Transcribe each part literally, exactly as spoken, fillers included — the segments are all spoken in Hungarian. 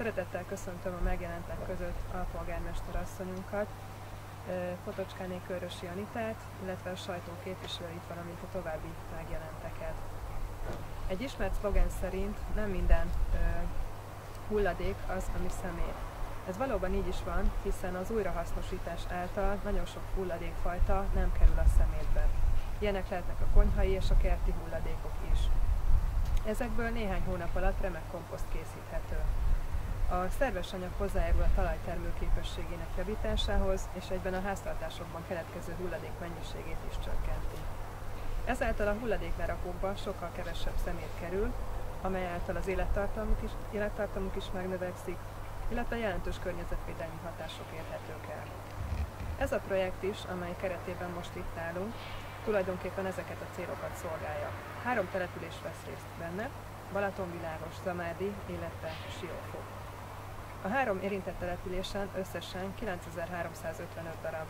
Szeretettel köszöntöm a megjelentek között alpolgármester asszonyunkat, Fotocskáné Körösi Anitát, illetve a sajtó képviselőit, valamint a további megjelenteket. Egy ismert szlogen szerint nem minden ö, hulladék az, ami szemét. Ez valóban így is van, hiszen az újrahasznosítás által nagyon sok hulladékfajta nem kerül a szemétbe. Ilyenek lehetnek a konyhai és a kerti hulladékok is. Ezekből néhány hónap alatt remek komposzt készíthető. A szerves anyag hozzájárul a talaj termőképességének javításához, és egyben a háztartásokban keletkező hulladék mennyiségét is csökkenti. Ezáltal a hulladéklerakókban sokkal kevesebb szemét kerül, amely által az élettartamuk is, élettartamuk is megnövekszik, illetve jelentős környezetvédelmi hatások érhetők el. Ez a projekt is, amely keretében most itt állunk, tulajdonképpen ezeket a célokat szolgálja. Három település vesz részt benne: Balatonvilágos, Zamárdi, illetve Siófok. A három érintett településen összesen kilencezer-háromszázötvenöt darab,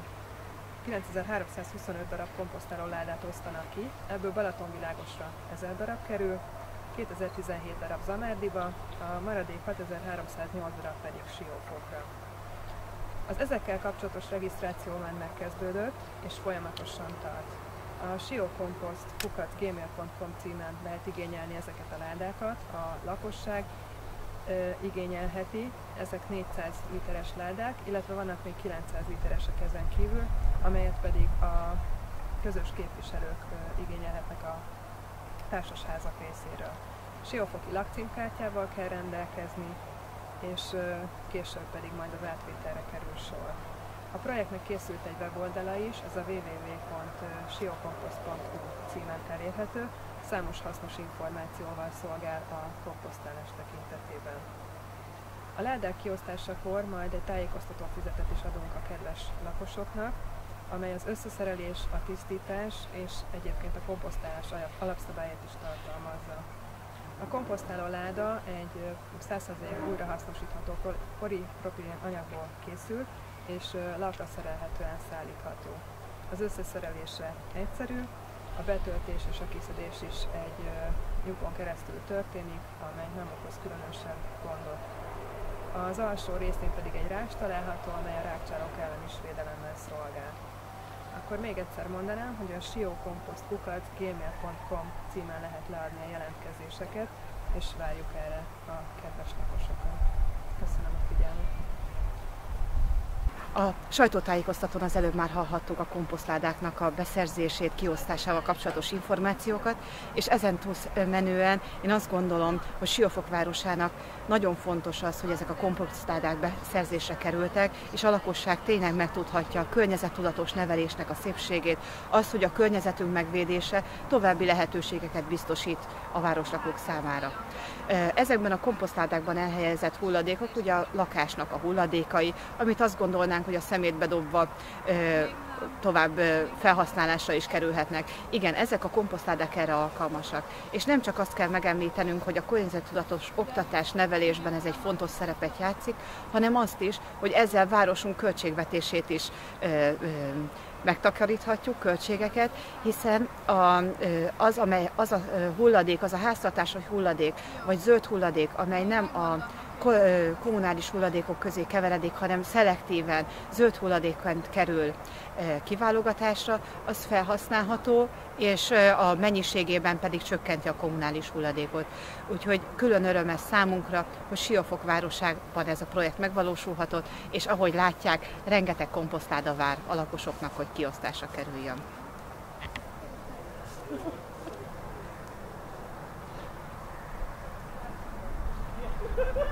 kilencezer-háromszázhuszonöt darab komposztáló ládát osztanak ki, ebből Balatonvilágosra ezer darab kerül, kétezer-tizenhét darab Zamárdiba, a maradék hatezer-háromszáznyolc darab pedig Siófokra. Az ezekkel kapcsolatos regisztráció már megkezdődött és folyamatosan tart. A siókomposzt kukac gmail pont com címen lehet igényelni ezeket a ládákat, a lakosság e, igényelheti, ezek négyszáz literes ládák, illetve vannak még kilencszáz literesek ezen kívül, amelyet pedig a közös képviselők e, igényelhetnek a társasházak részéről. Siófoki lakcímkártyával kell rendelkezni, és később pedig majd az átvételre kerül sor. A projektnek készült egy weboldala is, ez a double-u double-u double-u pont siókomposzt pont hu címen elérhető, számos hasznos információval szolgál a komposztálás tekintetében. A ládák kiosztásakor majd egy tájékoztató füzetet is adunk a kedves lakosoknak, amely az összeszerelés, a tisztítás és egyébként a komposztálás alapszabályát is tartalmazza. A komposztáló láda egy száz százalék újrahasznosítható polipropilén anyagból készül, és lapra szerelhetően szállítható. Az összeszerelése egyszerű, a betöltés és a kiszedés is egy lyukon keresztül történik, amely nem okoz különösebb gondot. Az alsó részén pedig egy rács található, amely a rákcsálók ellen is védelemmel szolgál. Akkor még egyszer mondanám, hogy a siókomposzt kukac gmail pont com címen lehet leadni a jelentkezéseket, és várjuk erre a kedves lakosokat. Köszönöm a figyelmet! A sajtótájékoztatón az előbb már hallhattuk a komposztládáknak a beszerzését, kiosztásával kapcsolatos információkat, és ezen túlmenően én azt gondolom, hogy Siófok városának nagyon fontos az, hogy ezek a komposztládák beszerzésre kerültek, és a lakosság tényleg megtudhatja a környezettudatos nevelésnek a szépségét, az, hogy a környezetünk megvédése további lehetőségeket biztosít a városlakók számára. Ezekben a komposztládákban elhelyezett hulladékok ugye a lakásnak a hulladékai, amit azt gondolnánk, hogy a szemétbe dobva tovább felhasználásra is kerülhetnek. Igen, ezek a komposztládák erre alkalmasak. És nem csak azt kell megemlítenünk, hogy a környezettudatos oktatás, nevelésben ez egy fontos szerepet játszik, hanem azt is, hogy ezzel városunk költségvetését is ö, ö, megtakaríthatjuk, költségeket, hiszen a, az, amely, az a hulladék, az a háztartási hulladék, vagy zöld hulladék, amely nem a kommunális hulladékok közé keveredik, hanem szelektíven zöld hulladékként kerül kiválogatásra, az felhasználható, és a mennyiségében pedig csökkenti a kommunális hulladékot. Úgyhogy külön öröm ez számunkra, hogy Siófok városában ez a projekt megvalósulhatott, és ahogy látják, rengeteg komposztláda vár a lakosoknak, hogy kiosztásra kerüljön. Ha ha ha!